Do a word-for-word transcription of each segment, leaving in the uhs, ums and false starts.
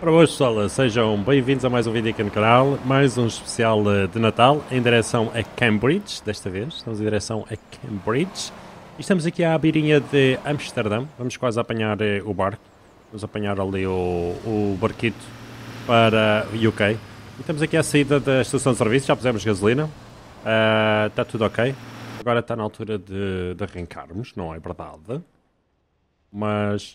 Para hoje, pessoal, sejam bem-vindos a mais um vídeo aqui no canal, mais um especial eh, de Natal em direção a Cambridge, desta vez, estamos em direção a Cambridge e estamos aqui à beirinha de Amsterdão, vamos quase apanhar eh, o barco, vamos apanhar ali o, o barquito para o U K e estamos aqui à saída da estação de serviço, já pusemos gasolina, uh, está tudo ok, agora está na altura de, de arrancarmos, não é verdade, mas...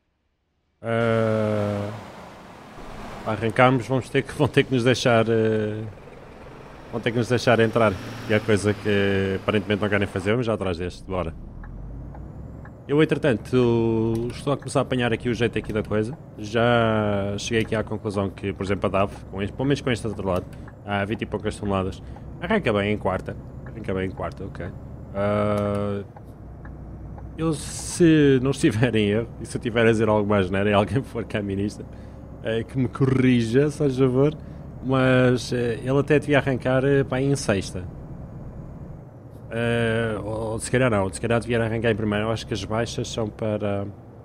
Uh, para arrancarmos vamos ter que, vão ter que nos deixar uh, vão ter que nos deixar entrar e é coisa que aparentemente não querem fazer, mas já atrás deste, bora. Eu entretanto estou a começar a apanhar aqui o jeito aqui da coisa, já cheguei aqui à conclusão que, por exemplo, a D A V, com este, pelo menos com este outro lado, há vinte e poucas toneladas, arranca bem em quarta, arranca bem em quarta, ok. Uh, eu se não estiver em erro, e se eu tiver a dizer algo mais neira e alguém for caminista, é, que me corrija, se faz favor, mas é, ele até devia arrancar é, para em sexta. É, ou se calhar não, se calhar devia arrancar em primeiro. Eu acho que as baixas são para...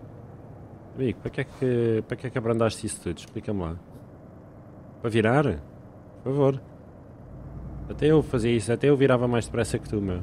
Amigo, para que é que, para que, é que abrandaste isso tudo? Explica-me lá. Para virar? Por favor. Até eu fazia isso, até eu virava mais depressa que tu, meu.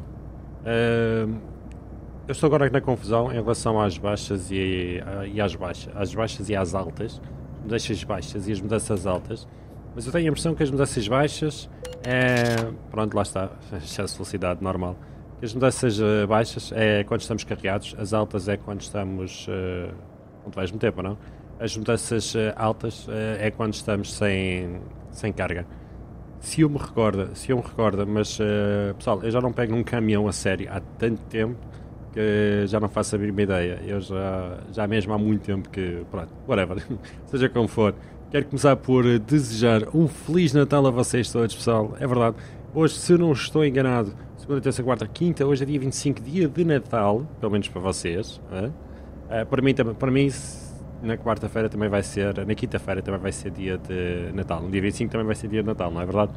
É, eu estou agora na confusão em relação às baixas e, e às baixas, às baixas e às altas. Mudanças baixas e as mudanças altas, mas eu tenho a impressão que as mudanças baixas é... pronto, lá está, excesso de velocidade normal. As mudanças uh, baixas é quando estamos carregados, as altas é quando estamos... Uh, não te vais meter, para não? As mudanças uh, altas uh, é quando estamos sem, sem carga. Se eu me recordo, se eu me recordo, mas uh, pessoal, eu já não pego num caminhão a sério há tanto tempo que já não faço a mínima ideia. Eu já, já mesmo há muito tempo que, pronto, whatever, seja como for. Quero começar por desejar um Feliz Natal a vocês todos, pessoal. É verdade, hoje, se eu não estou enganado, segunda, terça, quarta, quinta, hoje é dia vinte e cinco, dia de Natal, pelo menos para vocês. É? Para mim, para mim na quarta-feira também vai ser, na quinta-feira também vai ser dia de Natal. No dia vinte e cinco também vai ser dia de Natal, não é verdade?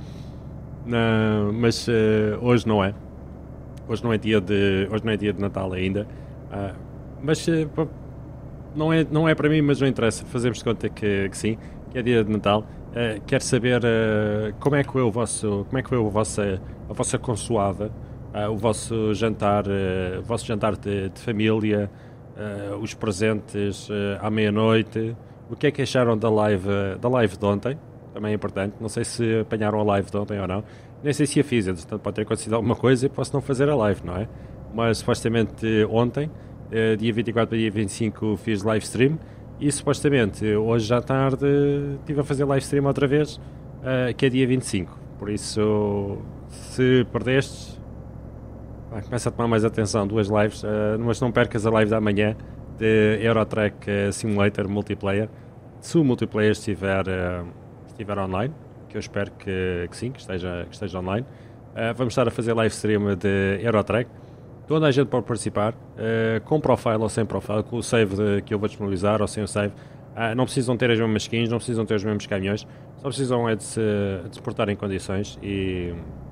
Não, mas uh, hoje não é. Hoje não é dia de, hoje não é dia de Natal ainda, uh, mas uh, não, é, não é para mim, mas não interessa, fazemos de conta que, que sim, que é dia de Natal. Uh, quero saber uh, como é que foi o vosso, como é que foi a vossa, a vossa consoada, uh, o vosso jantar, uh, o vosso jantar de, de família, uh, os presentes uh, à meia-noite, o que é que acharam da live, da live de ontem, também é importante, não sei se apanharam a live de ontem ou não. Nem sei se a fiz, portanto pode ter acontecido alguma coisa e posso não fazer a live, não é? Mas supostamente ontem, dia vinte e quatro para dia vinte e cinco, fiz live stream e supostamente hoje à tarde estive a fazer live stream outra vez, que é dia vinte e cinco. Por isso, se perdestes, começa a tomar mais atenção, duas lives, mas não percas a live da manhã de Eurotrack Simulator Multiplayer, se o multiplayer estiver, estiver online. Que eu espero que, que sim, que esteja, que esteja online. Uh, vamos estar a fazer live stream de Eurotrack. Toda a gente pode participar, uh, com profile ou sem profile, com o save de, que eu vou disponibilizar ou sem o save. Uh, não precisam ter as mesmas skins, não precisam ter os mesmos caminhões, só precisam é de se, de se portar em condições e,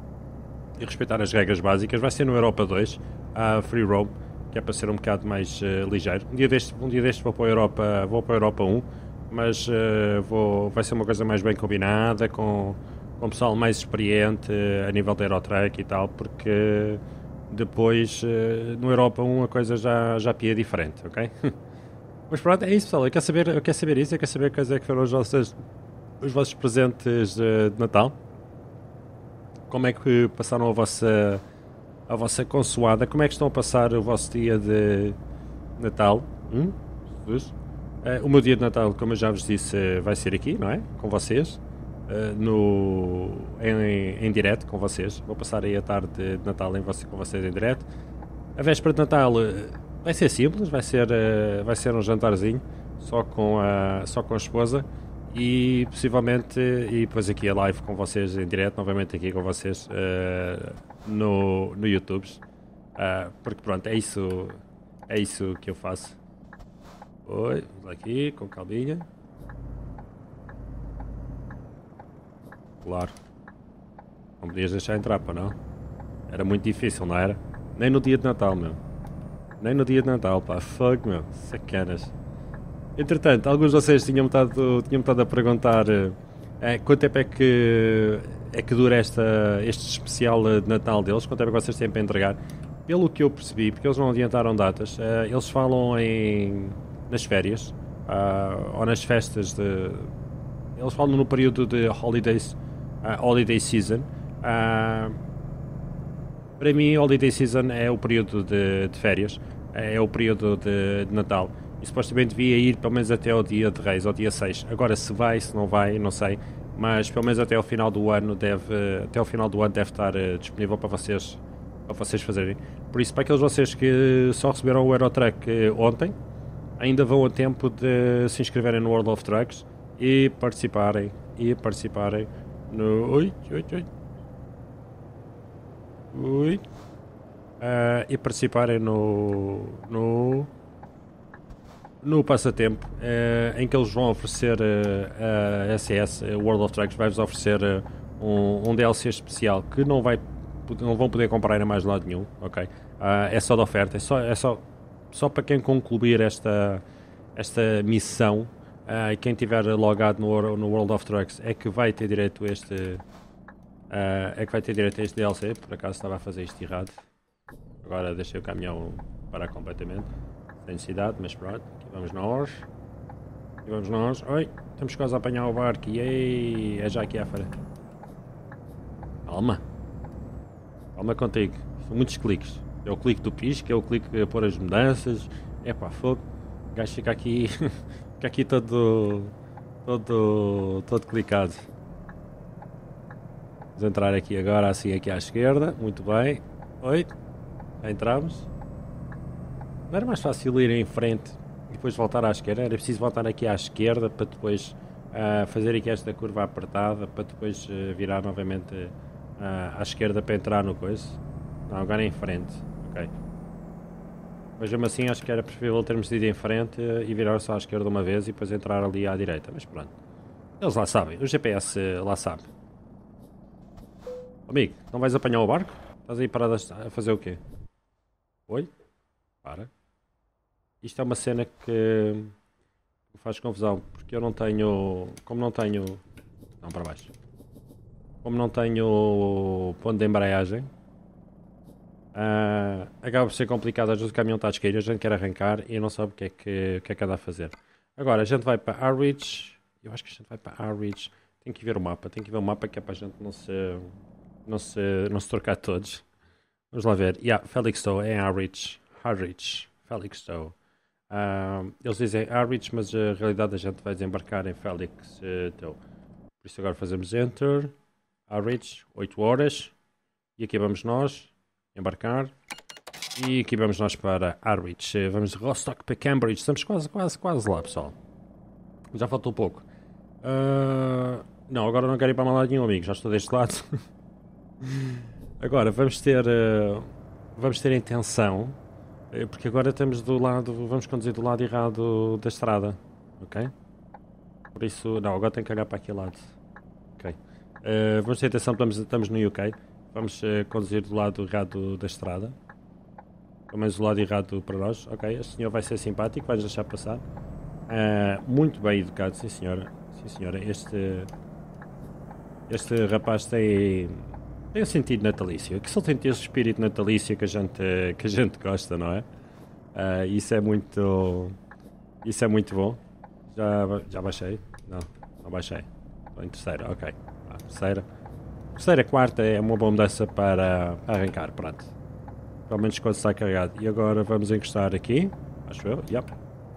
e respeitar as regras básicas. Vai ser no Europa dois, a Free Roam, que é para ser um bocado mais uh, ligeiro. Um dia deste, um dia deste vou para a Europa, vou para a Europa um. Mas uh, vou, vai ser uma coisa mais bem combinada, com, com pessoal mais experiente uh, a nível da Eurotrack e tal, porque depois uh, no Europa um a coisa já, já pia diferente, ok? Mas pronto, é isso, pessoal, eu quero saber, eu quero saber isso, eu quero saber quais é que foram os vossos, os vossos presentes uh, de Natal, como é que passaram a vossa, a vossa consoada, como é que estão a passar o vosso dia de Natal, hum? Jesus. Uh, o meu dia de Natal, como eu já vos disse, uh, vai ser aqui, não é? Com vocês, uh, no, em, em direto com vocês. Vou passar aí a tarde de Natal em você, com vocês em direto. A véspera de Natal uh, vai ser simples, vai ser, uh, vai ser um jantarzinho, só com, a, só com a esposa e possivelmente, e depois aqui a live com vocês em direto, novamente aqui com vocês uh, no, no YouTube. Uh, porque pronto, é isso, é isso que eu faço. Oi, vamos aqui, com calminha. Claro. Não podias deixar entrar, para não? Era muito difícil, não era? Nem no dia de Natal, meu. Nem no dia de Natal, pá. Fuck, meu. Sacanas. Entretanto, alguns de vocês tinham-me estado, tinham estado a perguntar eh, quanto tempo é que, é que dura esta, este especial de Natal deles, quanto tempo é que vocês têm para entregar. Pelo que eu percebi, porque eles não adiantaram datas, eh, eles falam em, nas férias ah, ou nas festas de. Eles falam no período de holidays, ah, holiday season. Ah, para mim, holiday season é o período de, de férias, é o período de, de Natal. E supostamente devia ir pelo menos até ao dia de Reis, ao dia seis. Agora, se vai, se não vai, não sei. Mas pelo menos até ao final do ano deve, até ao final do ano deve estar uh, disponível para vocês, para vocês fazerem. Por isso, para aqueles de vocês que só receberam o Eurotruck uh, ontem, ainda vão a tempo de se inscreverem no World of Trucks e participarem, e participarem no... Ui, ui, ui. Ui. Uh, e participarem no... no... no passatempo, uh, em que eles vão oferecer uh, a S S, a World of Trucks, vai-vos oferecer uh, um, um D L C especial que não, vai, não vão poder comprar em mais lado nenhum, ok? Uh, é só de oferta, é só, é só, só para quem concluir esta, esta missão, uh, e quem estiver logado no, no World of Trucks é que vai ter direito a este, uh, é que vai ter direito a este D L C. Por acaso estava a fazer isto errado, agora deixei o caminhão parar completamente. Sem necessidade, mas pronto, aqui vamos nós. Aqui vamos nós. Oi, estamos quase a apanhar o barco. E é já aqui à frente. Calma. Calma contigo. São muitos cliques. É o clique do pisco, é o clique a pôr as mudanças. É pá, fogo. O gajo fica aqui. Fica aqui todo. Todo. Todo clicado. Vamos entrar aqui agora, assim, aqui à esquerda. Muito bem. Oi. Já entramos. Não era mais fácil ir em frente e depois voltar à esquerda? Era preciso voltar aqui à esquerda para depois uh, fazer aqui esta curva apertada para depois uh, virar novamente uh, à esquerda para entrar no coisa? Não, agora é em frente. Ok. Mas mesmo assim acho que era preferível termos ido em frente uh, e virar só à esquerda uma vez e depois entrar ali à direita. Mas pronto. Eles lá sabem. O G P S uh, lá sabe. Amigo, não vais apanhar o barco? Estás aí parado a fazer o quê? Oi? Para. Isto é uma cena que me faz confusão, porque eu não tenho, como não tenho, não para baixo, como não tenho ponto de embreagem, uh, acaba por ser complicado. Às vezes o caminhão está a descair, a gente quer arrancar e não sabe o que é que, o que é que há de fazer. Agora a gente vai para Harwich, eu acho que a gente vai para Harwich, tem que ver o mapa, tem que ver o mapa que é para a gente não se, não se, não se trocar todos. Vamos lá ver, yeah, Felixstowe é Harwich, Harwich, Felixstowe. Uh, eles dizem Harwich, mas a realidade a gente vai desembarcar em Felixstowe. Por isso agora fazemos Enter, Harwich, oito horas. E aqui vamos nós, embarcar. E aqui vamos nós para Harwich. Vamos de Rostock para Cambridge. Estamos quase, quase, quase lá, pessoal. Já faltou pouco. Uh, não, agora não quero ir para mal lado nenhum, amigo. Já estou deste lado. Agora vamos ter, uh, vamos ter intenção. Porque agora estamos do lado, vamos conduzir do lado errado da estrada, ok? Por isso, não, agora tenho que olhar para aquele lado, ok? Uh, vamos ter atenção, estamos, estamos no U K, vamos uh, conduzir do lado errado da estrada, pelo menos do lado errado para nós, ok? Este senhor vai ser simpático, vai-nos deixar passar, uh, muito bem educado, sim senhora, sim senhora, este, este rapaz tem... Tem um sentido natalício, que só tem esse espírito natalício que a gente, que a gente gosta, não é? Uh, isso é muito... Isso é muito bom. Já, já baixei? Não, não baixei. Estou em terceira, ok. Ah, terceira. Terceira, quarta é uma boa mudança para arrancar, pronto. Pelo menos quando está carregado. E agora vamos encostar aqui. Acho eu, yep.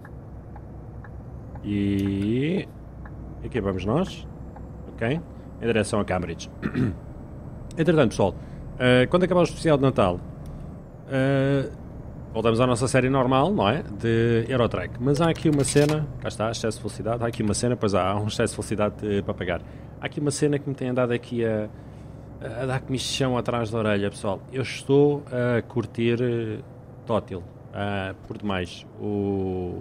E... Aqui vamos nós. Ok. Em direção a Cambridge. Entretanto, pessoal, uh, quando acabar o especial de Natal, uh, voltamos à nossa série normal, não é? De Eurotruck. Mas há aqui uma cena, cá está, excesso de velocidade, há aqui uma cena, pois há, há um excesso de velocidade de, para pagar. Há aqui uma cena que me tem andado aqui a, a dar comichão atrás da orelha, pessoal. Eu estou a curtir uh, Tótil, uh, por demais, o,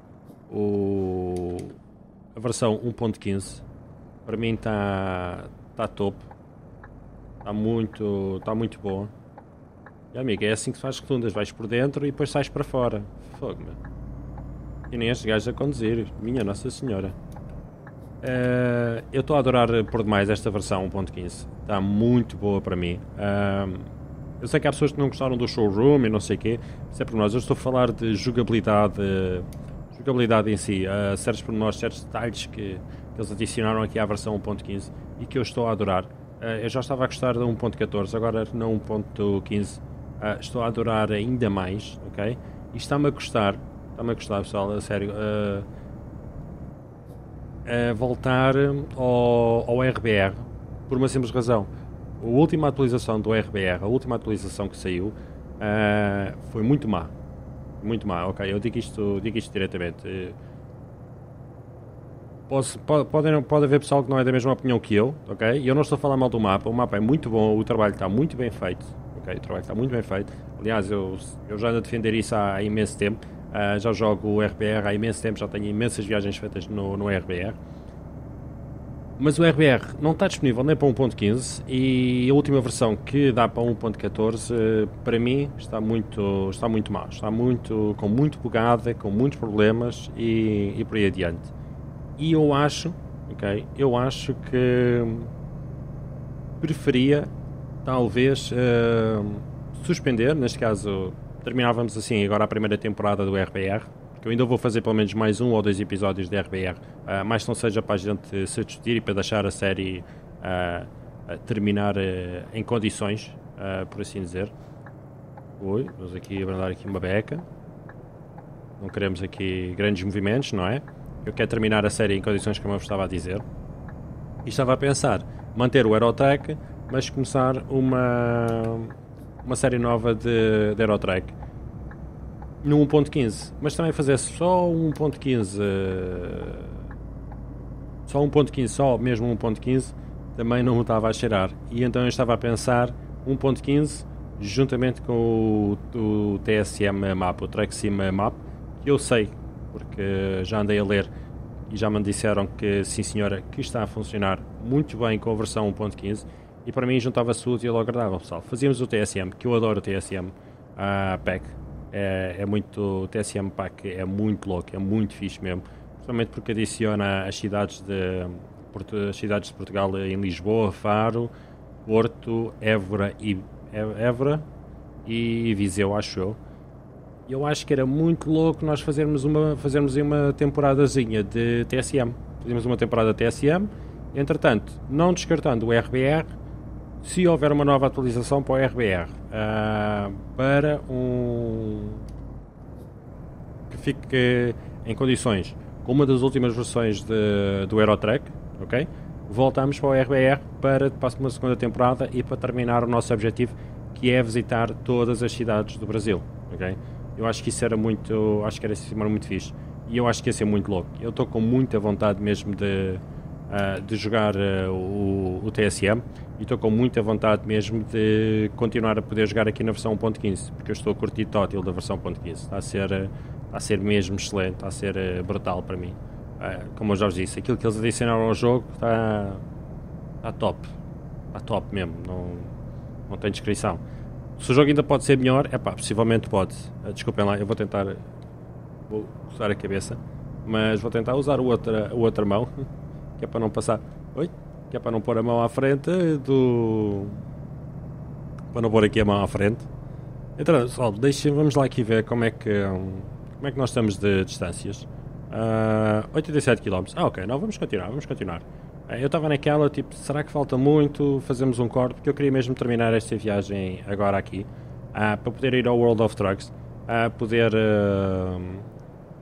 o, a versão um ponto quinze, para mim está tá top. Está muito, está muito boa. E amigo, é assim que se faz rotundas. Vais por dentro e depois sais para fora. Fogo, meu. E nem estes gajos a conduzir. Minha Nossa Senhora. Uh, eu estou a adorar por demais esta versão um ponto quinze. Está muito boa para mim. Uh, eu sei que há pessoas que não gostaram do showroom e não sei o quê. Isso é por nós. Eu estou a falar de jogabilidade, jogabilidade em si. Uh, certos pormenores, certos detalhes que, que eles adicionaram aqui à versão um ponto quinze e que eu estou a adorar. Uh, eu já estava a gostar da um ponto catorze, agora na um ponto quinze uh, estou a adorar ainda mais, ok? E está-me a gostar, está-me a gostar, pessoal, a sério. Uh, a voltar ao, ao R B R por uma simples razão. A última atualização do R B R, a última atualização que saiu, uh, foi muito má. Muito má, ok? Eu digo isto, digo isto diretamente. Posso, pode, pode, pode haver pessoal que não é da mesma opinião que eu, ok? E eu não estou a falar mal do mapa, o mapa é muito bom, o trabalho está muito bem feito, ok? O trabalho está muito bem feito. Aliás, eu, eu já ando a defender isso há, há imenso tempo. Uh, já jogo o R B R há imenso tempo, já tenho imensas viagens feitas no, no R B R. Mas o R B R não está disponível nem para um ponto quinze e a última versão que dá para um ponto catorze, uh, para mim, está muito, está muito má. Está muito, com muito bugada, com muitos problemas e, e por aí adiante. E eu acho, ok, eu acho que preferia, talvez, uh, suspender, neste caso... Terminávamos assim agora a primeira temporada do R B R, porque eu ainda vou fazer pelo menos mais um ou dois episódios de R B R, uh, mais que não seja para a gente se discutir e para deixar a série uh, uh, terminar uh, em condições, uh, por assim dizer. Ui, vamos aqui abrandar aqui uma beca. Não queremos aqui grandes movimentos, não é? Eu quero terminar a série em condições como eu estava a dizer. E estava a pensar manter o Aerotrack, mas começar uma... uma série nova de, de Aerotrack no um ponto quinze, mas também fazer só um ponto quinze, só um ponto quinze, só mesmo um ponto quinze, também não me estava a cheirar. E então eu estava a pensar um ponto quinze juntamente com o, o T S M Map, o Track Sim Map, que eu sei, porque já andei a ler e já me disseram que sim senhora, que está a funcionar muito bem com a versão um ponto quinze. E para mim juntava-se útil e agradável, pessoal. Fazíamos o T S M, que eu adoro o T S M uh, Pack. É, é muito, o T S M Pack é muito louco, é muito fixe mesmo. Principalmente porque adiciona as cidades de, as cidades de Portugal em Lisboa, Faro, Porto, Évora e, Évora e Viseu, acho eu. E eu acho que era muito louco nós fazermos uma, fazermos uma temporadazinha de T S M. Fazíamos uma temporada de T S M. Entretanto, não descartando o R B R, se houver uma nova atualização para o R B R, uh, para um que fique em condições com uma das últimas versões de, do Aerotrack, ok? Voltamos para o R B R para, para uma segunda temporada e para terminar o nosso objetivo, que é visitar todas as cidades do Brasil, ok? Eu acho que isso era muito, acho que era, isso era muito fixe e eu acho que ia ser muito louco. Eu estou com muita vontade mesmo de Uh, de jogar uh, o, o T S M e estou com muita vontade mesmo de continuar a poder jogar aqui na versão um ponto quinze, porque eu estou a curtir tótil da versão um ponto quinze. Está a ser, uh, está a ser mesmo excelente, está a ser uh, brutal para mim. Uh, como eu já vos disse, aquilo que eles adicionaram ao jogo está, está top, está top mesmo, não, não tem descrição. Se o jogo ainda pode ser melhor, é pá, possivelmente pode. Uh, desculpem lá, eu vou tentar, vou usar a cabeça, mas vou tentar usar o outra, a outra mão. Que é para não passar, oi, que é para não pôr a mão à frente do, para não pôr aqui a mão à frente. Então, pessoal, deixem, vamos lá aqui ver como é que, como é que nós estamos de distâncias. Uh, oitenta e sete quilómetros, ah ok, não, vamos continuar, vamos continuar. Uh, eu estava naquela, tipo, será que falta muito, fazemos um corte, porque eu queria mesmo terminar esta viagem agora aqui, uh, para poder ir ao World of Trucks, uh, poder... Uh,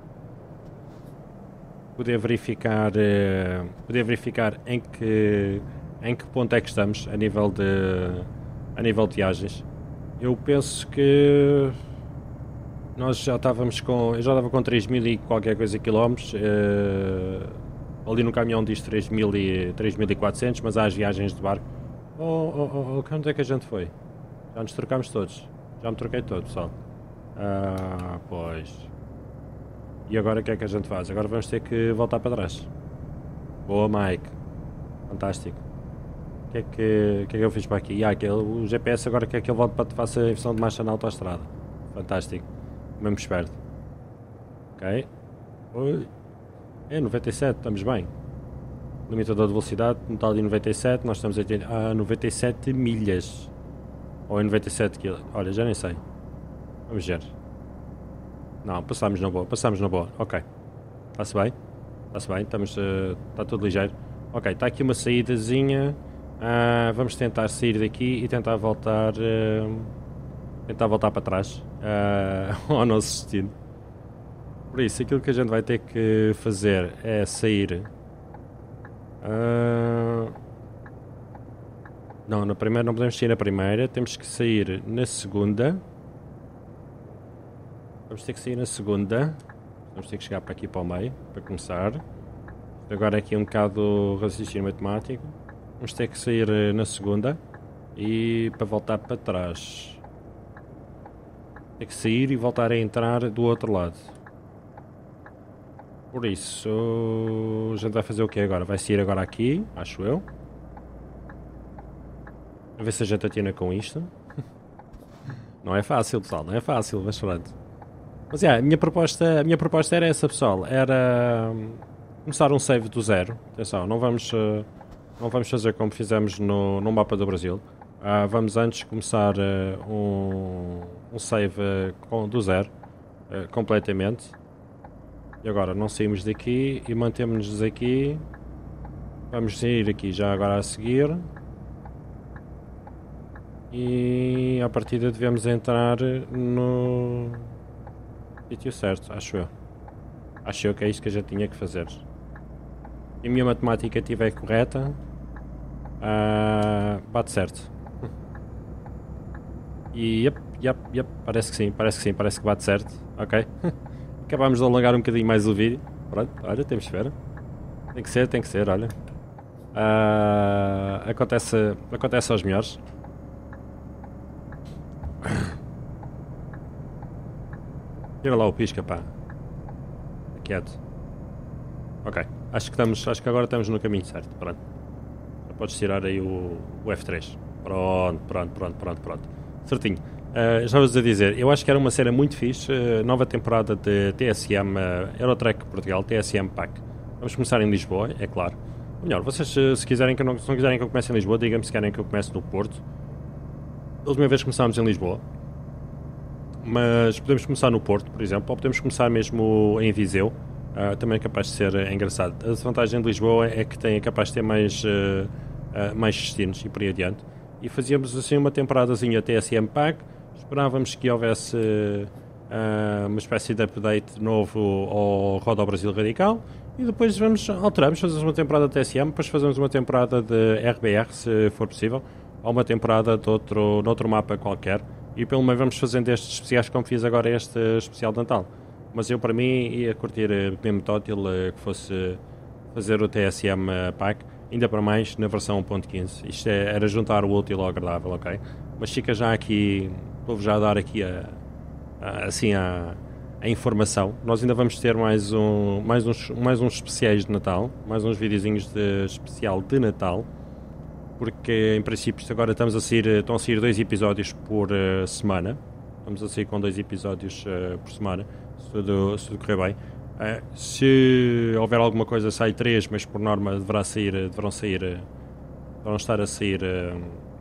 poder verificar uh, poder verificar em que em que ponto é que estamos a nível de a nível de viagens. Eu penso que nós já estávamos com, eu já estava com três mil e qualquer coisa quilómetros, uh, ali no caminhão diz três mil e quatrocentos, mas há as viagens de barco. Oh, oh, oh, oh, onde é que a gente foi? Já nos trocámos todos, já me troquei todo, pessoal. Ah, pois. E agora o que é que a gente faz? Agora vamos ter que voltar para trás. Boa, Mike. Fantástico. O que é que, que, é que eu fiz para aqui? Ah, aquele, o G P S agora quer que ele volte para que faça a inversão de marcha na autoestrada. Fantástico. Mesmo esperto. Ok. Oi. É noventa e sete, estamos bem. Limitador de velocidade, total de noventa e sete, nós estamos a, a noventa e sete milhas. Ou em noventa e sete km. Olha, já nem sei. Vamos ver. Não, passámos na boa, passámos na boa. Ok. Está-se bem? Está-se bem, estamos, uh, está tudo ligeiro. Ok, está aqui uma saídazinha. Uh, vamos tentar sair daqui e tentar voltar... Uh, tentar voltar para trás. Uh, ao nosso destino. Por isso, aquilo que a gente vai ter que fazer é sair... Uh... Não, na primeira não podemos sair na primeira. Temos que sair na segunda. Vamos ter que sair na segunda. Vamos ter que chegar para aqui para o meio, para começar. Agora aqui um bocado raciocínio matemático. Vamos ter que sair na segunda. E para voltar para trás. Ter que sair e voltar a entrar do outro lado. Por isso, a gente vai fazer o que agora? Vai sair agora aqui, acho eu. A ver se a gente atina com isto. Não é fácil, pessoal, não é fácil, mas pronto. Mas é, yeah, a minha proposta, a minha proposta era essa, pessoal. Era um, começar um save do zero. Atenção, não vamos, uh, não vamos fazer como fizemos no, no mapa do Brasil. Uh, vamos antes começar uh, um, um save uh, com, do zero, uh, completamente. E agora não saímos daqui e mantemos-nos aqui. Vamos sair aqui já agora a seguir. E à partida devemos entrar no sítio certo, acho eu. Acho eu que é isto que a gente tinha que fazer. Se a minha matemática estiver correta, uh, bate certo. E yep, yep, yep, parece que sim, parece que sim, parece que bate certo. Ok. Acabámos de alongar um bocadinho mais o vídeo. Pronto, olha, temos que ver. Tem que ser, tem que ser, olha. Uh, acontece, acontece aos melhores. Tira lá o pisca, pá. Quieto. Ok, acho que, estamos, acho que agora estamos no caminho certo. Pronto. Já podes tirar aí o, o F três. Pronto, pronto, pronto, pronto, pronto. Certinho. Uh, Estavas a dizer, eu acho que era uma cena muito fixe. Uh, nova temporada de T S M uh, Eurotrack Portugal, T S M Pack. Vamos começar em Lisboa, é claro. Ou melhor, vocês uh, se, quiserem que eu não, se não quiserem que eu comece em Lisboa, digam-me se querem que eu comece no Porto. Da última vez começámos em Lisboa. Mas podemos começar no Porto, por exemplo, ou podemos começar mesmo em Viseu. Uh, também é capaz de ser uh, engraçado. A desvantagem de Lisboa é que tem, é capaz de ter mais, uh, uh, mais destinos e por aí adiante. E fazíamos assim uma temporadazinha T S M Pack. Esperávamos que houvesse uh, uma espécie de update novo ao Roda ao Brasil Radical. E depois vamos, alteramos, fazemos uma temporada de T S M, depois fazemos uma temporada de R B R, se for possível. Ou uma temporada de outro, de outro mapa qualquer. E pelo menos vamos fazendo estes especiais como fiz agora este especial de Natal. Mas eu para mim ia curtir mesmo tótil que fosse fazer o T S M Pack, ainda para mais na versão um ponto quinze. Isto é, era juntar o útil ao agradável, ok? Mas fica já aqui, vou-vos já dar aqui a, a, assim a, a informação. Nós ainda vamos ter mais, um, mais, uns, mais uns especiais de Natal, mais uns videozinhos de especial de Natal. Porque em princípio agora estamos a sair, estão a sair dois episódios por uh, semana. Estamos a sair com dois episódios uh, por semana, se tudo, se tudo correr bem. Uh, se houver alguma coisa, sai três, mas por norma deverá sair, deverão sair, uh, deverão estar a sair uh,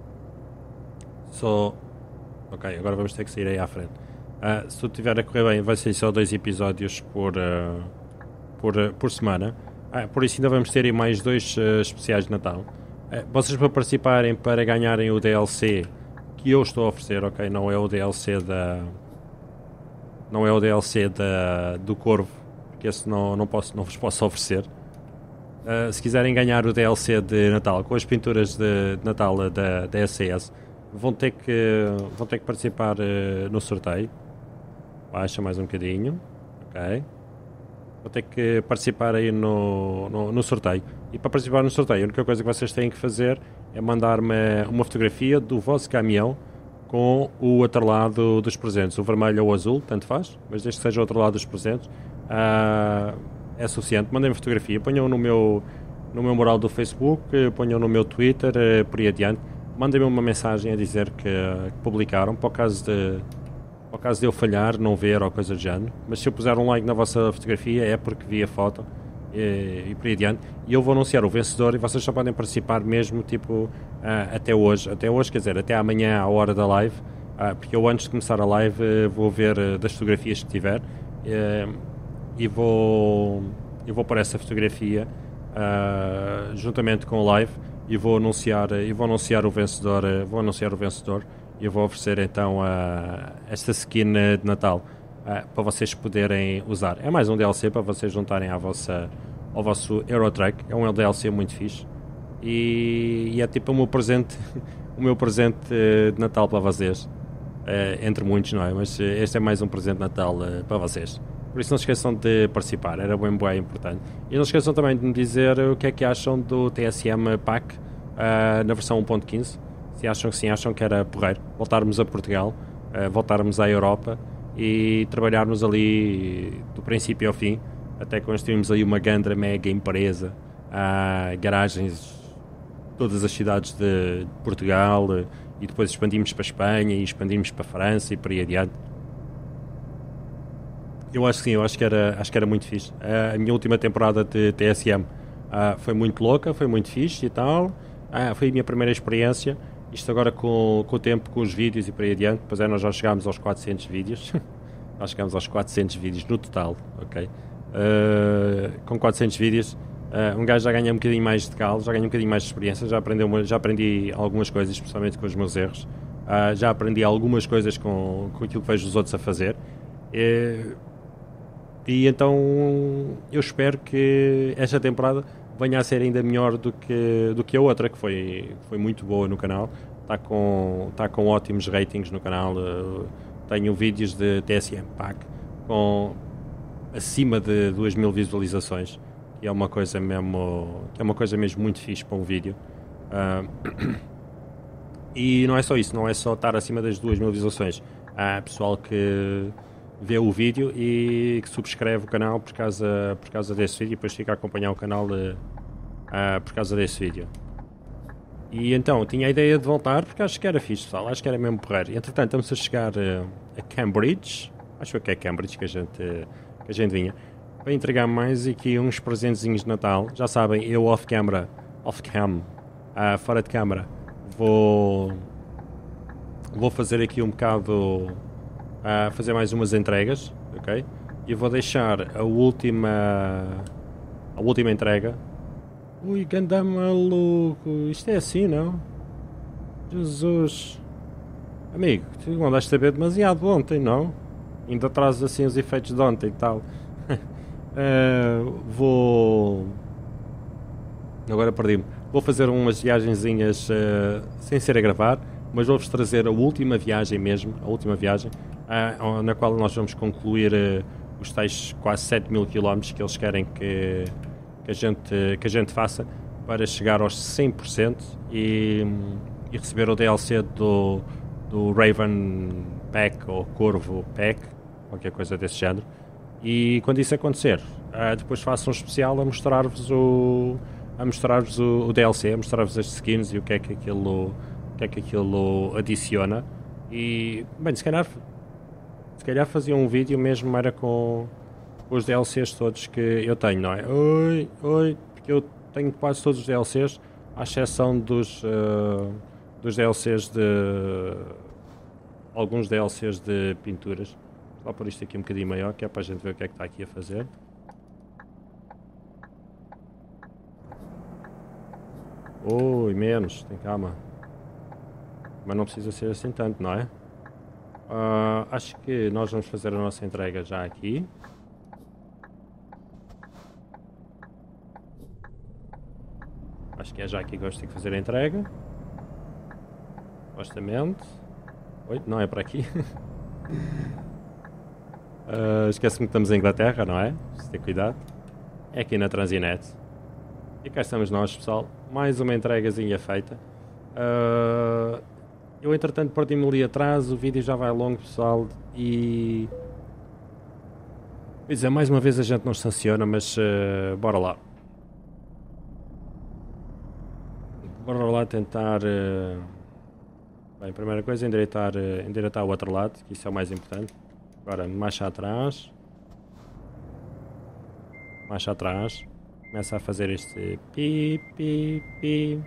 só. Ok, agora vamos ter que sair aí à frente. Uh, se tudo estiver a correr bem, vai sair só dois episódios por, uh, por, uh, por semana. Uh, por isso ainda vamos ter aí mais dois uh, especiais de Natal. Vocês para participarem, para ganharem o D L C que eu estou a oferecer, ok? Não é o D L C da... Não é o D L C da, do Corvo, porque esse não, não, posso, não vos posso oferecer. Uh, se quiserem ganhar o D L C de Natal, com as pinturas de, de Natal da, da S C S, vão ter que, vão ter que participar uh, no sorteio. Baixa mais um bocadinho, ok? Vou ter que participar aí no, no, no sorteio. E para participar no sorteio, a única coisa que vocês têm que fazer é mandar-me uma fotografia do vosso caminhão com o atrelado dos presentes, o vermelho ou o azul, tanto faz, mas desde que seja o atrelado dos presentes, uh, é suficiente. Mandem-me fotografia, ponham no meu, no meu mural do Facebook, ponham no meu Twitter, uh, por aí adiante. Mandem-me uma mensagem a dizer que, uh, que publicaram, para o caso de, ao caso de eu falhar, não ver ou coisa do género. Mas se eu puser um like na vossa fotografia é porque vi a foto e, e por aí adiante. E eu vou anunciar o vencedor e vocês só podem participar mesmo tipo uh, até hoje. Até hoje, quer dizer, até amanhã à hora da live. Uh, porque eu antes de começar a live uh, vou ver uh, das fotografias que tiver uh, e vou, eu vou pôr essa fotografia uh, juntamente com o live e vou anunciar, uh, e vou anunciar o vencedor, uh, vou anunciar o vencedor e eu vou oferecer então uh, esta skin de Natal uh, para vocês poderem usar. É mais um D L C para vocês juntarem à vossa, ao vosso Eurotrack. É um D L C muito fixe e, e é tipo o meu presente, o meu presente uh, de Natal para vocês. Uh, entre muitos, não é? Mas uh, este é mais um presente de Natal uh, para vocês. Por isso não se esqueçam de participar, era bem, bem importante. E não se esqueçam também de me dizer o que é que acham do T S M Pack uh, na versão um ponto quinze. Se acham que sim, acham que era porreiro voltarmos a Portugal, uh, voltarmos à Europa e trabalharmos ali do princípio ao fim, até construirmos aí uma grande mega empresa, uh, garagens todas as cidades de Portugal, uh, e depois expandimos para a Espanha e expandimos para a França e por aí adiante. Eu acho que sim, eu acho que era, acho que era muito fixe. A minha última temporada de T S M uh, foi muito louca, foi muito fixe e tal. Uh, foi a minha primeira experiência. Isto agora com, com o tempo, com os vídeos e por aí adiante. Depois é, nós já chegámos aos quatrocentos vídeos. Nós chegámos aos quatrocentos vídeos no total, ok? Uh, com quatrocentos vídeos, uh, um gajo já ganha um bocadinho mais de calo, já ganha um bocadinho mais de experiência, já, aprendeu, já aprendi algumas coisas, especialmente com os meus erros. Uh, já aprendi algumas coisas com, com aquilo que vejo os outros a fazer. Uh, e então eu espero que esta temporada venha a ser ainda melhor do que, do que a outra, que foi, foi muito boa no canal. Está com, está com ótimos ratings no canal. Uh, tenho vídeos de T S M Pack com acima de duas mil visualizações, que é uma coisa mesmo, que é uma coisa mesmo muito fixe para um vídeo. Uh, e não é só isso, não é só estar acima das duas mil visualizações. Há pessoal que vê o vídeo e que subscreve o canal por causa, por causa desse vídeo e depois fica a acompanhar o canal uh, uh, por causa desse vídeo. E então, tinha a ideia de voltar porque acho que era fixe, pessoal, acho que era mesmo porreiro. Entretanto, estamos a chegar uh, a Cambridge, acho que é Cambridge que a gente, uh, que a gente vinha, para entregar mais aqui uns presentezinhos de Natal. Já sabem, eu off-camera, off-cam, uh, fora de câmara, vou, vou fazer aqui um bocado, uh, fazer mais umas entregas, ok? E vou deixar a última, a última entrega. Ui, ganda maluco, isto é assim, não? Jesus. Amigo, tu andaste a ver demasiado ontem, não? Ainda trazes assim os efeitos de ontem e tal. uh, vou... Agora perdi-me. Vou fazer umas viagenzinhas uh, sem ser a gravar, mas vou-vos trazer a última viagem mesmo, a última viagem, uh, na qual nós vamos concluir uh, os tais quase sete mil quilómetros que eles querem que... Que a, gente, que a gente faça para chegar aos cem por cento e, e receber o D L C do, do Raven Pack ou Corvo Pack, qualquer coisa desse género. E quando isso acontecer, uh, depois faço um especial a mostrar-vos o, a mostrar-vos o, o D L C, a mostrar-vos as skins e o que é que aquilo, o que é que aquilo adiciona. E, bem, se calhar, se calhar fazia um vídeo mesmo, era com os D L Cs todos que eu tenho, não é? Oi, oi, porque eu tenho quase todos os D L Cs, à exceção dos, uh, dos D L Cs de... alguns D L Cs de pinturas. Vou pôr isto aqui um bocadinho maior, que é para a gente ver o que é que está aqui a fazer. Oi, menos, tem calma. Mas não precisa ser assim tanto, não é? Uh, acho que nós vamos fazer a nossa entrega já aqui. Acho que é já aqui que eu tenho que fazer a entrega. Supostamente. Oi, não é para aqui. uh, Esquece-me que estamos em Inglaterra, não é? Preciso ter cuidado. É aqui na Transinet. E cá estamos nós, pessoal. Mais uma entregazinha feita. Uh, eu, entretanto, perdi-me ali atrás. O vídeo já vai longo, pessoal. E... Pois é, mais uma vez a gente não estaciona, mas uh, bora lá. Bora lá tentar uh, Bem, primeira coisa, endireitar, eh, endireitar o outro lado, que isso é o mais importante. Agora, marcha atrás. Marcha atrás. Começa a fazer este pi, pi, pi.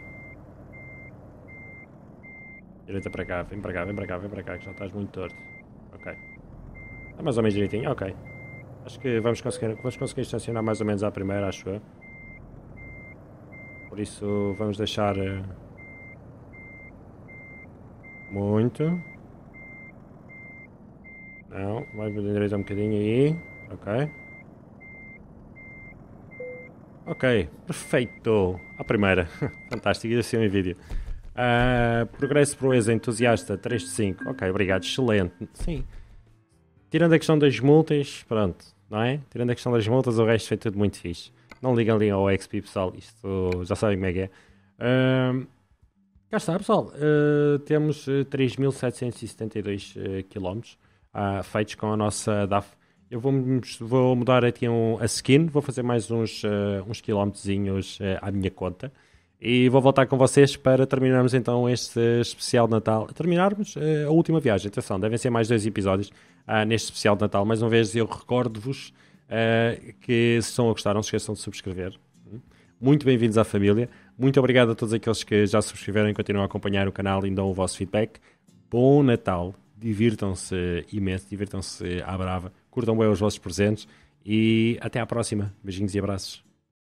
Direita para cá, vem para cá, vem para cá, vem para cá, que já estás muito torto. Ok. Está mais ou menos direitinho, ok. Acho que vamos conseguir, vamos conseguir estacionar mais ou menos à primeira, acho eu. Por isso vamos deixar eh, muito. Não, vai endireitar um bocadinho aí. Ok. Ok, perfeito. À primeira. Fantástico, isso assim em vídeo. Uh, progresso proeza entusiasta três de cinco. Ok, obrigado, excelente. Sim. Tirando a questão das multas, pronto, não é? Tirando a questão das multas, o resto foi tudo muito fixe. Não ligam ali ao X P, pessoal. Isto já sabem como é que é. Uh, cá está, pessoal. Uh, temos uh, três mil setecentos e setenta e dois uh, quilómetros uh, feitos com a nossa D A F. Eu vou, vou mudar aqui um, a skin. Vou fazer mais uns, uh, uns quilómetrozinhos uh, à minha conta. E vou voltar com vocês para terminarmos então este especial de Natal. Terminarmos uh, a última viagem. Atenção, devem ser mais dois episódios uh, neste especial de Natal. Mais uma vez, eu recordo-vos uh, que se estão a gostar, não se esqueçam de subscrever. Muito bem-vindos à família. Muito obrigado a todos aqueles que já subscreveram e continuam a acompanhar o canal e dão o vosso feedback. Bom Natal. Divirtam-se imenso, divirtam-se à brava. Curtam bem os vossos presentes. E até à próxima. Beijinhos e abraços.